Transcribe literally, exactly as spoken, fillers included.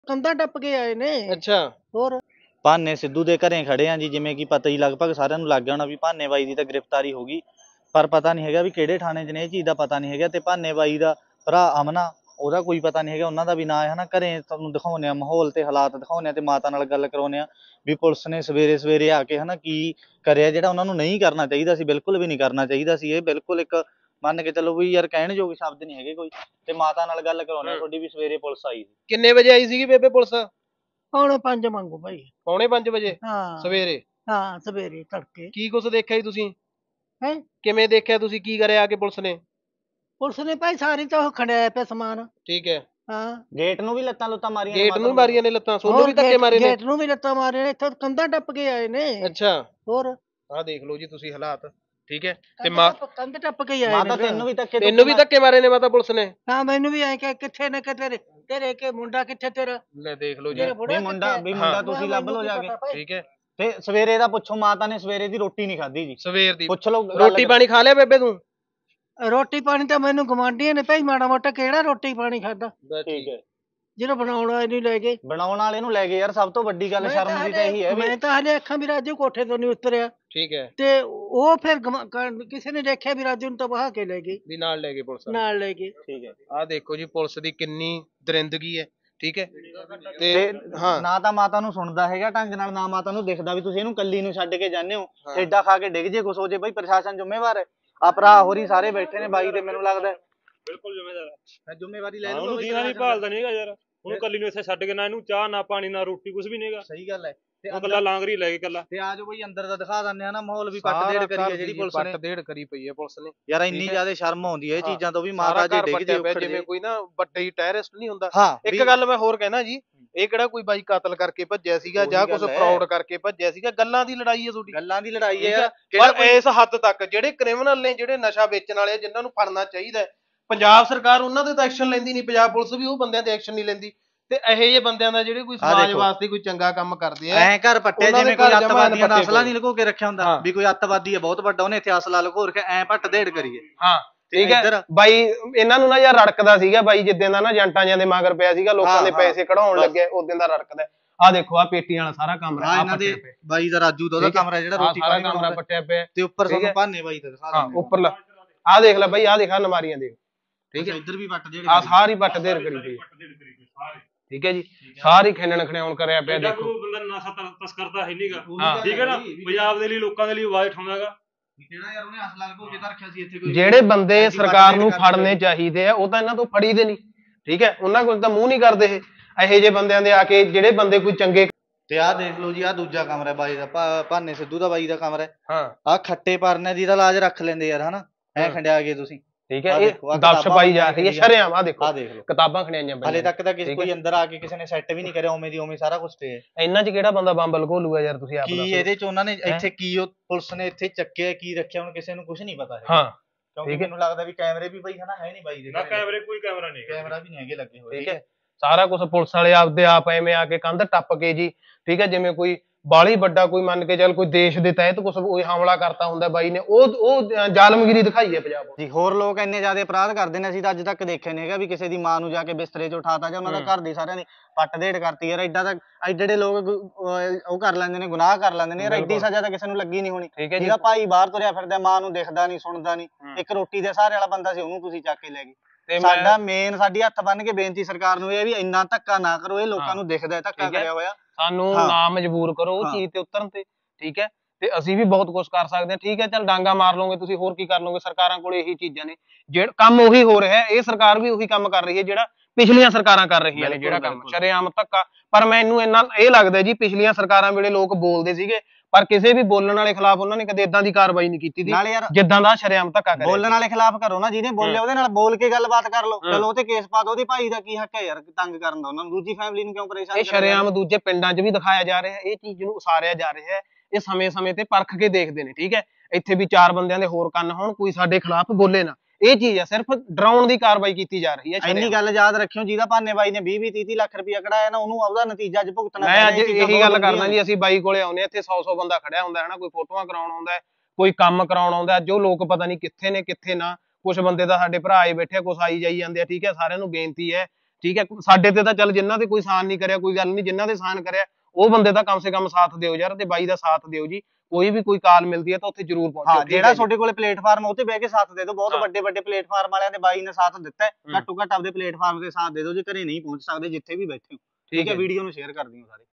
ਕੰਧਾਂ ਟੱਪ ਕੇ ਆਏ ਨੇ। ਅੱਛਾ ਹੋਰ ਭਾਨੇ ਸਿੱਧੂ ਦੇ ਘਰੇ ਖੜੇ ਆ ਜੀ, ਜਿਵੇਂ ਕਿ ਪਤਾ ਹੀ ਲਗਭਗ ਸਾਰਿਆਂ ਨੂੰ ਲੱਗ ਗਿਆ ਹੋਣਾ ਵੀ ਭਾਨੇ ਬਾਈ ਦੀ ਤਾਂ ਗ੍ਰਿਫਤਾਰੀ ਹੋ ਗਈ, ਪਰ ਪਤਾ ਨਹੀਂ ਹੈਗਾ ਵੀ ਕਿਹੜੇ ਥਾਣੇ 'ਚ ਨੇ, ਇਹ ਚੀਜ਼ ਦਾ ਪਤਾ ਨਹੀਂ ਹੈਗਾ। ਤੇ ਭਾਨੇ ਬਾਈ ਦਾ ਭਰਾ ਅਮਨਾ, ਉਹਦਾ ਕੋਈ ਪਤਾ ਨਹੀਂ ਹੈਗਾ, ਉਹਨਾਂ ਦਾ ਵੀ ਨਾਂ ਹੈ ਹਨਾ। ਘਰੇ ਤੁਹਾਨੂੰ ਦਿਖਾਉਂਦੇ ਆ ਮਾਹੌਲ ਤੇ ਹਾਲਾਤ ਦਿਖਾਉਂਦੇ ਆ ਤੇ ਮਾਤਾ ਨਾਲ ਗੱਲ ਕਰਾਉਂਦੇ ਆ ਵੀ ਪੁਲਿਸ ਨੇ ਸਵੇਰੇ ਸਵੇਰੇ ਆ ਕੇ ਹਨਾ ਕੀ ਕਰਿਆ, ਜਿਹੜਾ ਉਹਨਾਂ ਨੂੰ ਨਹੀਂ ਕਰਨਾ ਚਾਹੀਦਾ ਸੀ, ਬਿਲਕੁਲ ਵੀ ਨਹੀਂ ਕਰਨਾ ਚਾਹੀਦਾ ਸੀ। ਇਹ ਬਿਲਕੁਲ ਇੱਕ ਮੰਨ ਕੇ ਚੱਲੋ ਵੀ ਯਾਰ ਕਹਿਣ ਯੋਗ ਸ਼ਬਦ ਨਹੀਂ ਹੈਗੇ ਕੋਈ। ਤੇ ਮਾਤਾ ਨਾਲ ਗੱਲ ਕਰਾਉਂਦੇ ਆ ਤੁਹਾਡੀ ਵੀ ਸਵੇਰੇ ਪੁਲਿਸ ਆਈ ਸੀ। ਕਿੰਨੇ ਵਜੇ ਆਈ ਸੀਗੀ ਬੇਬੇ ਪੁਲਿਸ? ਪੌਣੇ ਪੰਜ ਮੰਗੋ ਭਾਈ। ਪੌਣੇ ਪੰਜ ਵਜੇ ਹਾਂ ਸਵੇਰੇ? ਹਾਂ ਸਵੇਰੇ ਤੜਕੇ। ਕੀ ਕੁਛ ਦੇਖਿਆ ਜੀ ਤੁਸੀਂ? ਹੈ ਕਿਵੇਂ ਦੇਖਿਆ ਤੁਸੀਂ, ਕੀ ਕਰਿਆ ਆ ਕੇ ਪੁਲਿਸ ਨੇ? ਪੁਲਿਸ ਨੇ ਭਾਈ ਸਾਰੀ ਤਾਂ ਉਹ ਖੜਿਆ ਪਿਆ ਸਮਾਨ। ਠੀਕ ਹੈ। ਹਾਂ ਗੇਟ ਨੂੰ ਵੀ ਲੱਤਾਂ ਲੁੱਤਾਂ ਮਾਰੀਆਂ, ਗੇਟ ਨੂੰ ਮਾਰੀਆਂ ਨੇ ਲੱਤਾਂ, ਸੋਨੂੰ ਵੀ ਧੱਕੇ ਮਾਰੇ ਨੇ? ਗੇਟ ਨੂੰ ਵੀ ਲੱਤਾਂ ਮਾਰੀਆਂ ਨੇ, ਇੱਥੋਂ ਕੰਧਾਂ ਟੱਪ ਕੇ ਆਏ ਨੇ। ਅੱਛਾ ਹੋਰ ਆਹ ਦੇਖ ਲਓ ਜੀ ਤੁਸੀਂ ਹਾਲਾਤ। ਠੀਕ ਹੈ। ਤੇ ਕੰਧ ਟੱਪ ਕੇ ਆਏ ਮਾਤਾ ਨੇ। ਤੈਨੂੰ ਵੀ ਧੱਕੇ ਤੈਨੂੰ ਵੀ ਧੱਕੇ ਮਾਰੇ ਨੇ ਮਾਤਾ ਪੁਲਿਸ ਨੇ? ਹਾਂ ਮੈਨੂੰ ਵੀ ਐ ਕਿ ਕਿੱਥੇ ਨੇ ਕਿ ਤੇਰੇ ਤੇਰੇ ਕੇ ਮੁੰਡਾ ਕਿੱਥੇ ਤੇਰਾ? ਲੈ ਦੇਖ ਲਓ ਜੀ। ਵੀ ਮੁੰਡਾ ਵੀ ਮੁੰਡਾ ਤੁਸੀਂ ਲੱਭ ਲਓ ਜਾ ਕੇ। ਠੀਕ ਹੈ। ਤੇ ਸਵੇਰੇ ਦਾ ਪੁੱਛੋ, ਮਾਤਾ ਨੇ ਸਵੇਰੇ ਦੀ ਰੋਟੀ ਨਹੀਂ ਖਾਧੀ ਜੀ। ਸਵੇਰ ਦੀ ਪੁੱਛ ਲਓ। ਰੋਟੀ ਪਾਣੀ ਖਾ ਲਿਆ ਬੇਬੇ ਤੂੰ? ਰੋਟੀ ਪਾਣੀ ਤਾਂ ਮੈਨੂੰ ਗਵਾਂਢੀਆਂ ਨੇ ਭਾਈ ਮਾੜਾ ਮੋਟਾ ਕਿਹੜਾ ਰੋਟੀ ਪਾਣੀ ਖਾਦਾ। ਠੀਕ ਹੈ। ਜਿਹੜਾ ਬਣਾਉਣ ਵਾਲੇ ਨੂੰ ਲੈ ਗਏ, ਬਣਾਉਣ ਵਾਲੇ ਨੂੰ ਲੈ ਗਏ ਯਾਰ, ਸਭ ਤੋਂ ਵੱਡੀ ਗੱਲ ਸ਼ਰਮ ਦੀ ਤਾਂ ਇਹੀ ਹੈ। ਮੈਂ ਤਾਂ ਹਲੇ ਅੱਖਾਂ ਵੀ ਰਾਜੂ ਕੋਠੇ ਤੋਂ ਨਹੀਂ ਉਤਰਿਆ। ਠੀਕ ਹੈ। ਤੇ ਉਹ ਫਿਰ ਕਿਸੇ ਨੇ ਦੇਖਿਆ ਵੀ ਰਾਜੂ ਨੂੰ ਤਾਂ ਬਹਾ ਕੇ ਲੈ ਗਈ, ਵੀ ਨਾਲ ਲੈ ਗਏ ਪੁਲਿਸ ਨਾਲ ਲੈ ਗਏ। ਠੀਕ ਹੈ। ਆਹ ਦੇਖੋ ਜੀ ਪੁਲਿਸ ਦੀ ਕਿੰਨੀ ਦਰਿੰਦਗੀ ਹੈ। ਠੀਕ ਹੈ। ਤੇ ਹਾਂ ਨਾ ਤਾਂ ਮਾਤਾ ਨੂੰ ਸੁਣਦਾ ਹੈਗਾ ਢੰਗ ਨਾਲ, ਨਾ ਮਾਤਾ ਨੂੰ ਦਿਖਦਾ ਵੀ ਤੁਸੀਂ ਇਹਨੂੰ ਕੱਲੀ ਨੂੰ ਛੱਡ ਕੇ ਜਾਂਦੇ ਹੋ। ਏਡਾ ਖਾ ਕੇ ਡਿੱਗ ਜੇ ਕੁਛ ਹੋ ਜੇ ਬਈ ਪ੍ਰਸ਼ਾਸਨ ਜ਼ਿੰਮੇਵਾਰ ਹੈ। ਆ ਭਰਾ ਹੋਰੀ ਸਾਰੇ ਬੈਠੇ ਨੇ ਬਾਈ ਤੇ ਮੈਨੂੰ ਲੱਗਦਾ ਬਿਲਕੁਲ ਜ਼ਿੰਮੇਵਾਰ ਹੈ। ਜ਼ਿੰਮੇਵਾਰੀ ਲੈ ਲਓ। ਉਹਨੂੰ ਦੀਨਾ ਨਹੀਂ ਭਾਲਦਾ ਨਹੀਂਗਾ ਯਾਰ, ਉਹਨੂੰ ਕੱਲੀ ਨੂੰ ਇੱਥੇ ਛੱਡ ਕੇ ਨਾ ਇਹਨੂੰ ਚਾਹ ਨਾ ਪਾਣੀ ਨਾ ਰੋਟੀ ਕੁਝ ਵੀ ਨਹੀਂਗਾ। ਸਹੀ ਗੱਲ ਹੈ। ਤੇ ਕੱਲਾ ਲਾਂਗਰੀ ਲੈ ਕੇ ਕੱਲਾ। ਤੇ ਆਜੋ ਬਈ ਅੰਦਰ ਦਾ ਦਿਖਾ ਦਿੰਦੇ ਆ ਨਾ ਮਾਹੌਲ ਵੀ। ਪੱਟ ਦੇੜ ਕਰੀ ਹੈ ਜਿਹੜੀ ਪੁਲਿਸ ਨੇ, ਪੱਟ ਦੇੜ ਕਰੀ ਪਈ ਹੈ ਪੁਲਿਸ ਨੇ ਯਾਰ ਇੰਨੀ ਜ਼ਿਆਦਾ ਸ਼ਰਮ ਆਉਂਦੀ ਹੈ ਇਹ ਚੀਜ਼ਾਂ ਤੋਂ ਵੀ। ਮਾਤਾ ਜੀ ਡਿੱਗ ਜੇ ਉੱਪਰ ਜਿਵੇਂ ਕੋਈ ਨਾ ਵੱਡੇ ਟੈਰਰਿਸਟ ਨਹੀਂ ਹੁੰਦਾ। ਹਾਂ ਇੱਕ ਗੱਲ ਮੈਂ ਹੋਰ ਕਹਿਣਾ ਜੀ, ਇਹ ਕਿਹੜਾ ਕੋਈ ਬਾਈ ਕਤਲ ਕਰਕੇ ਭੱਜਿਆ ਸੀਗਾ ਜਾਂ ਕੁਝ ਫਰਾਡ ਕਰਕੇ ਭੱਜਿਆ ਸੀਗਾ? ਗੱਲਾਂ ਦੀ ਲੜਾਈ ਹੈ ਤੁਹਾਡੀ, ਗੱਲਾਂ ਦੀ ਲੜਾਈ ਹੈ। ਪਰ ਇਸ ਹੱਦ ਤੱਕ ਜਿਹੜੇ ਕ੍ਰਿਮੀਨਲ ਨੇ, ਜਿਹੜੇ ਨਸ਼ਾ ਵੇਚਣ ਵਾਲੇ, ਜਿਨ੍ਹਾਂ ਨੂੰ ਫੜਨਾ ਚਾਹੀਦਾ, ਪੰਜਾਬ ਸਰਕਾਰ ਉਹਨਾਂ ਤੇ ਤਾਂ ਐਕਸ਼ਨ ਲੈਂਦੀ ਨਹੀਂ, ਪੰਜਾਬ ਪੁਲਿਸ ਵੀ ਉਹ ਬੰਦਿਆਂ ਤੇ ਐਕਸ਼ਨ ਨਹੀਂ ਲੈਂਦੀ। ਤੇ ਇਹੋ ਜਿਹੇ ਬੰਦਿਆਂ ਦਾ ਜਿਹੜੇ ਕੋਈ ਸਮਾਜ ਵਾਸਤੇ ਕੋਈ ਚੰਗਾ ਕੰਮ ਕਰਦੇ ਆ, ਐ ਘਰ ਪੱਟੇ ਜਿਵੇਂ ਕੋਈ ਅੱਤਵਾਦੀਆਂ ਦਾ ਅਸਲਾ ਨਹੀਂ ਲੁਕੋ ਕੇ ਰੱਖਿਆ ਹੁੰਦਾ ਵੀ ਕੋਈ ਅੱਤਵਾਦੀ ਹੈ ਬਹੁਤ ਵੱਡਾ, ਉਹਨੇ ਇੱਥੇ ਅਸਲਾ ਲੁਕੋ ਰੱਖਿਆ, ਐ ਪੱਟ ਦੇੜ ਕਰੀਏ। ਹਾਂ ਠੀਕ ਹੈ ਬਾਈ। ਇਹਨਾਂ ਨੂੰ ਨਾ ਯਾਰ ਰੜਕਦਾ ਸੀਗਾ ਬਾਈ, ਜਿੱਦਾਂ ਦਾ ਨਾ ਜੰਟਾਂ ਜਾਂ ਦੇ ਮਗਰ ਪਿਆ ਸੀਗਾ, ਲੋਕਾਂ ਦੇ ਪੈਸੇ ਕਢਾਉਣ ਲੱਗਿਆ, ਉਦੋਂ ਦਾ ਰੜਕਦਾ। ਆਹ ਦੇਖੋ ਆ ਪੇਟੀਆਂ ਵਾਲਾ ਸਾਰਾ ਕਮਰਾ ਇਹਨਾਂ ਦੇ ਬਾਈ ਦਾ ਰਾਜੂ ਦਾ ਉਹਦਾ ਕਮਰਾ ਜਿਹੜਾ ਰੋਟੀ ਸਾਰਾ ਕਮਰਾ ਪੱਟਿਆ ਪਿਆ। ਤੇ ਉੱਪਰ ਸਾਨੂੰ ਭਾਨੇ ਬਾਈ ਦਾ ਦਿਖਾ ਹਾਂ ਉੱਪਰਲਾ ਆਹ ਦੇਖ ਲੈ ਬਾਈ, ਆਹ ਦੇਖਾ ਨਮਾਰੀਆਂ ਦੇਖ। ਠੀਕ ਹੈ। ਇੱਧਰ ਵੀ ਪੱਟ ਦੇੜ, ਆਹ ਸਾਰੀ ਪੱਟ ਦੇੜ ਕਰੀ ਪਈ। ਠੀਕ ਹੈ ਜੀ। ਸਾਰੀ ਖੇਡਣ ਖਣਿਆਉਣ ਕਰਿਆ ਪਿਆ। ਦੇਖੋ ਬੰਦਾ ਨਸ਼ਾ ਤਸਕਰਦਾ ਹੈ ਨਹੀਂਗਾ। ਠੀਕ ਹੈ ਨਾ, ਪੰਜਾਬ ਦੇ ਲਈ ਲੋਕਾਂ ਦੇ ਲਈ ਆਵਾਜ਼ ਉਠਾਉਂਦਾਗਾ। ਜਿਹੜੇ ਬੰਦੇ ਸਰਕਾਰ ਨੂੰ ਫੜਨੇ ਚਾਹੀਦੇ ਆ ਉਹ ਤਾਂ ਇਹਨਾਂ ਤੋਂ ਫੜੀ ਦੇ ਨਹੀਂ। ਠੀਕ ਹੈ। ਉਹਨਾਂ ਕੋਲ ਤਾਂ ਮੂੰਹ ਨਹੀਂ ਕਰਦੇ ਇਹ ਇਹੋ ਜਿਹੇ ਬੰਦਿਆਂ ਦੇ ਆ ਕੇ, ਜਿਹੜੇ ਬੰਦੇ ਕੋਈ ਚੰਗੇ। ਤੇ ਆਹ ਦੇਖ ਲਓ ਜੀ, ਆਹ ਦੂਜਾ ਕਮਰਾ ਬਾਈ ਦਾ, ਭਾਨੇ ਸਿੱਧੂ ਦਾ ਬਾਈ ਦਾ ਕਮਰਾ। ਹਾਂ ਆਹ ਖੱਟੇ ਪਰਨੇ ਦੀ ਤਾਂ ਲਾਜ ਰੱਖ ਲੈਂਦੇ ਯਾਰ ਹਨਾ, ਐ ਖੰਡਿਆ ਗਏ ਤੁਸੀਂ। ਠੀਕ ਹੈ। ਇਹ ਦਬਸ਼ ਪਾਈ ਜਾ ਰਹੀ ਹੈ ਸ਼ਰੇਆਮ। ਆਹ ਦੇਖੋ, ਆਹ ਦੇਖ ਲਓ ਕਿਤਾਬਾਂ ਖਣਿਆਈਆਂ ਪਈਆਂ। ਹਲੇ ਤੱਕ ਤਾਂ ਕਿਸੇ ਕੋਈ ਅੰਦਰ ਆ ਕੇ ਕਿਸੇ ਨੇ ਸੈੱਟ ਵੀ ਨਹੀਂ ਕਰਿਆ, ਉਵੇਂ ਦੀ ਉਵੇਂ ਸਾਰਾ ਕੁਝ ਪਿਆ। ਇਹਨਾਂ 'ਚ ਕਿਹੜਾ ਬੰਦਾ ਬੰਬ ਲਗੋਲੂਗਾ ਯਾਰ, ਤੁਸੀਂ ਆਪ ਕੀ ਇਹਦੇ 'ਚ ਉਹਨਾਂ ਨੇ ਇੱਥੇ ਕੀ ਉਹ ਪੁਲਿਸ ਨੇ ਇੱਥੇ ਚੱਕਿਆ ਕੀ ਰੱਖਿਆ, ਹੁਣ ਕਿਸੇ ਨੂੰ ਕੁਝ ਨਹੀਂ ਪਤਾ ਹੈ। ਹਾਂ ਕਿਉਂਕਿ ਮੈਨੂੰ ਲੱਗਦਾ ਵੀ ਕੈਮਰੇ ਵੀ ਬਈ ਹਨਾ ਹੈ ਨਹੀਂ ਬਾਈ ਦੇ। ਨਾ ਕੈਮਰੇ, ਕੋਈ ਕੈਮਰਾ ਨਹੀਂ, ਕੈਮਰਾ ਵੀ ਨਹੀਂ ਹੈਗੇ ਲੱਗੇ ਹੋਏ। ਠੀਕ ਹੈ। ਸਾਰਾ ਕੁਝ ਪੁਲਿਸ ਵਾਲੇ ਆਪਦੇ ਆਪ ਐਵੇਂ ਆ ਕੇ ਕੰਧ ਟੱਪ ਕੇ ਜੀ। ਠੀਕ ਹੈ। ਜਿਵੇਂ ਕੋਈ ਬਾਲੀ ਵੱਡਾ ਕੋਈ ਮੰਨ ਕੇ ਚੱਲ ਕੋਈ ਦੇਸ਼ ਦੇ ਤਹਿਤ ਕੁਝ ਕੋਈ ਹਮਲਾ ਕਰਤਾ ਹੁੰਦਾ ਬਾਈ ਨੇ, ਉਹ ਉਹ ਜ਼ਾਲਮਗੀਰੀ ਦਿਖਾਈ ਹੈ ਪੰਜਾਬ ਜੀ। ਹੋਰ ਲੋਕ ਇੰਨੇ ਜ਼ਿਆਦਾ ਅਪਰਾਧ ਕਰਦੇ ਨੇ, ਅਸੀਂ ਤਾਂ ਅੱਜ ਤੱਕ ਦੇਖਿਆ ਨਹੀਂ ਹੈਗਾ ਵੀ ਕਿਸੇ ਦੀ ਮਾਂ ਨੂੰ ਜਾ ਕੇ ਬਿਸਤਰੇ 'ਚ ਉਠਾਤਾ ਜਾਂ ਉਹਨਾਂ ਦਾ ਘਰ ਦੇ ਸਾਰਿਆਂ ਦੀ ਪੱਟ ਦੇੜ ਕਰਤੀ। ਯਾਰ ਏਡਾ ਤਾਂ ਐਡੇ ਏਡੇ ਲੋਕ ਉਹ ਕਰ ਲੈਂਦੇ ਨੇ, ਗੁਨਾਹ ਕਰ ਲੈਂਦੇ ਨੇ ਯਾਰ। ਐਡੀ ਸਜ਼ਾ ਤਾਂ ਕਿਸੇ ਨੂੰ ਲੱਗੀ ਨਹੀਂ ਹੋਣੀ। ਜਿਹਦਾ ਭਾਈ ਬਾਹਰ ਤੁਰਿਆ ਫਿਰਦਾ, ਮਾਂ ਨੂੰ ਦਿਖਦਾ ਨਹੀਂ ਸੁਣਦਾ ਨਹੀਂ, ਇੱਕ ਰੋਟੀ ਦੇ ਸਹਾਰੇ ਵਾਲਾ ਬੰਦਾ ਸੀ, ਉਹਨੂੰ ਤੁਸੀਂ ਚੱਕ ਕੇ ਲੈ ਗਏ। ਸਾਡਾ ਮੇਨ ਸਾਡੀ ਹੱਥ ਬੰਨ ਕੇ ਬੇਨਤੀ ਸਰਕਾਰ ਨੂੰ ਇਹ ਵੀ ਇੰਨਾ ਧੱਕਾ ਨਾ ਕਰੋ, ਇਹ ਲੋਕਾਂ ਨੂੰ ਦਿਖਦਾ ਧੱਕਾ ਕਰਿਆ ਹੋਇਆ। ਸਾਨੂੰ ਨਾ ਮਜਬੂਰ ਕਰੋ ਉਹ ਚੀਜ਼ ਤੇ ਉਤਰਨ ਤੇ। ਠੀਕ ਹੈ। ਤੇ ਅਸੀਂ ਵੀ ਬਹੁਤ ਕੁਝ ਕਰ ਸਕਦੇ ਹਾਂ। ਠੀਕ ਹੈ। ਚੱਲ ਡਾਂਗਾ ਮਾਰ ਲਓਗੇ ਤੁਸੀਂ, ਹੋਰ ਕੀ ਕਰ ਲਓਗੇ? ਸਰਕਾਰਾਂ ਕੋਲ ਇਹੀ ਚੀਜ਼ਾਂ ਨੇ, ਜਿਹੜਾ ਕੰਮ ਉਹੀ ਹੋ ਰਿਹਾ। ਇਹ ਸਰਕਾਰ ਵੀ ਉਹੀ ਕੰਮ ਕਰ ਰਹੀ ਹੈ ਜਿਹੜਾ ਪਿਛਲੀਆਂ ਸਰਕਾਰਾਂ ਕਰ ਰਹੀਆਂ ਨੇ, ਜਿਹੜਾ ਕੰਮ ਸ਼ਰੇਆਮ ਧੱਕਾ। ਪਰ ਮੈਨੂੰ ਇੰਨਾ ਇਹ ਲੱਗਦਾ ਜੀ, ਪਿਛਲੀਆਂ ਸਰਕਾਰਾਂ ਵੇਲੇ ਲੋਕ ਬੋਲਦੇ ਸੀਗੇ, ਪਰ ਕਿਸੇ ਵੀ ਬੋਲਣ ਵਾਲੇ ਖਿਲਾਫ ਉਹਨਾਂ ਨੇ ਕਦੇ ਏਦਾਂ ਦੀ ਕਾਰਵਾਈ ਨਹੀਂ ਕੀਤੀ ਸੀ ਜਿੱਦਾਂ ਦਾ ਸ਼ਰੇਆਮ ਧੱਕਾ ਕਰਿਆ। ਬੋਲਣ ਵਾਲੇ ਖਿਲਾਫ ਕਰੋ ਨਾ, ਜਿਹਨੇ ਬੋਲਿਆ ਉਹਦੇ ਨਾਲ ਬੋਲ ਕੇ ਗੱਲਬਾਤ ਕਰ ਲਓ। ਚਲੋ ਉਹ ਤੇ ਕੇਸ ਪਾ ਦੋ, ਉਹਦੇ ਭਾਈ ਦਾ ਕੀ ਹੱਕ ਹੈ ਯਾਰ ਤੰਗ ਕਰਨ ਦਾ ਉਹਨਾਂ ਨੂੰ? ਦੂਜੀ ਫੈਮਿਲੀ ਨੂੰ ਕਿਉਂ ਪਰੇਸ਼ਾਨ? ਇਹ ਸ਼ਰੇਆਮ ਦੂਜੇ ਪਿੰਡਾਂ 'ਚ ਵੀ ਦਿਖਾਇਆ ਜਾ ਰਿਹਾ, ਇਹ ਚੀਜ਼ ਨੂੰ ਉਸਾਰਿਆ ਜਾ ਰਿਹਾ ਹੈ। ਇਹ ਸਮੇਂ ਸਮੇਂ ਤੇ ਪਰਖ ਕੇ ਦੇਖਦੇ ਨੇ। ਠੀਕ ਹੈ। ਇੱਥੇ ਵੀ ਚਾਰ ਬੰਦਿਆਂ ਦੇ ਹੋਰ ਕੰਨ ਹੋਣ, ਕੋਈ ਸਾਡੇ ਖਿਲਾਫ ਬੋਲੇ ਨਾ। ਇਹ ਚੀਜ਼ ਹੈ, ਸਿਰਫ ਡਰਾਉਣ ਦੀ ਕਾਰਵਾਈ ਕੀਤੀ ਜਾ ਰਹੀ ਹੈ। ਇੰਨੀ ਗੱਲ ਯਾਦ ਰੱਖਿਓ, ਜਿਹਦਾ ਭਾਨੇ ਬਾਈ ਨੇ ਵੀਹ ਵੀਹ ਤੀਹ ਤੀਹ ਲੱਖ ਰੁਪਇਆ ਕਢਾਇਆ ਨਾ, ਉਹਨੂੰ ਆਪਦਾ ਨਤੀਜਾ ਅੱਜ ਭੁਗਤਣਾ। ਮੈਂ ਅੱਜ ਇਹੀ ਗੱਲ ਕਰਦਾ ਜੀ, ਅਸੀਂ ਬਾਈ ਕੋਲੇ ਆਉਂਦੇ ਇੱਥੇ ਸੌ ਸੌ ਬੰਦਾ ਖੜਿਆ ਹੁੰਦਾ ਹੈ, ਕੋਈ ਫੋਟੋਆਂ ਕਰਾਉਣ ਆਉਂਦਾ, ਕੋਈ ਕੰਮ ਕਰਾਉਣ ਆਉਂਦਾ। ਜੋ ਲੋਕ ਪਤਾ ਨਹੀਂ ਕਿੱਥੇ ਨੇ ਕਿੱਥੇ ਨਾ। ਕੁਛ ਬੰਦੇ ਤਾਂ ਸਾਡੇ ਭਰਾ ਆਏ ਬੈਠੇ, ਕੁਛ ਆਈ ਜਾਈ ਜਾਂਦੇ ਆ। ਠੀਕ ਹੈ। ਸਾਰਿਆਂ ਨੂੰ ਬੇਨਤੀ ਹੈ, ਠੀਕ ਹੈ। ਸਾਡੇ ਤੇ ਤਾਂ ਚੱਲ ਜਿਨ੍ਹਾਂ ਤੇ ਕੋਈ ਸਾਨ ਨਹੀਂ ਕਰਿਆ ਕੋਈ ਗੱਲ ਨਹੀਂ, ਜਿਨ੍ਹਾਂ ਦੇ ਸਾਨ ਕਰਿਆ ਉਹ ਬੰਦੇ ਤਾਂ ਕਮ ਸੇ ਕਮ ਸਾਥ ਦਿਓ ਯਾਰ, ਤੇ ਬਾਈ ਦਾ ਸਾਥ ਦਿਓ ਜੀ। ਕੋਈ ਵੀ ਕੋਈ ਕਾਲ ਮਿਲਦੀ ਹੈ ਤਾਂ ਉੱਥੇ ਜ਼ਰੂਰ ਪਹੁੰਚੋ। ਹਾਂ, ਜਿਹੜਾ ਤੁਹਾਡੇ ਕੋਲੇ ਪਲੇਟਫਾਰਮ ਉੱਤੇ ਬਹਿ ਕੇ ਸਾਥ ਦੇ ਦਿਓ। ਬਹੁਤ ਵੱਡੇ ਵੱਡੇ ਪਲੇਟਫਾਰਮ ਵਾਲਿਆਂ ਦੇ ਬਾਈ ਨੇ ਸਾਥ ਦਿੱਤਾ ਹੈ, ਘੱਟੋ ਘੱਟ ਆਪਦੇ ਪਲੇਟਫਾਰਮ ਤੇ ਸਾਥ ਦੇ ਦਿਓ ਜੇ ਘਰੇ ਨਹੀਂ ਪਹੁੰਚ ਸਕਦੇ, ਜਿੱਥੇ ਵੀ ਬੈਠੇ ਹੋ। ਠੀਕ ਹੈ, ਵੀਡੀਓ ਨੂੰ ਸ਼ੇਅਰ ਕਰ ਦਿਓ ਸਾਰੇ।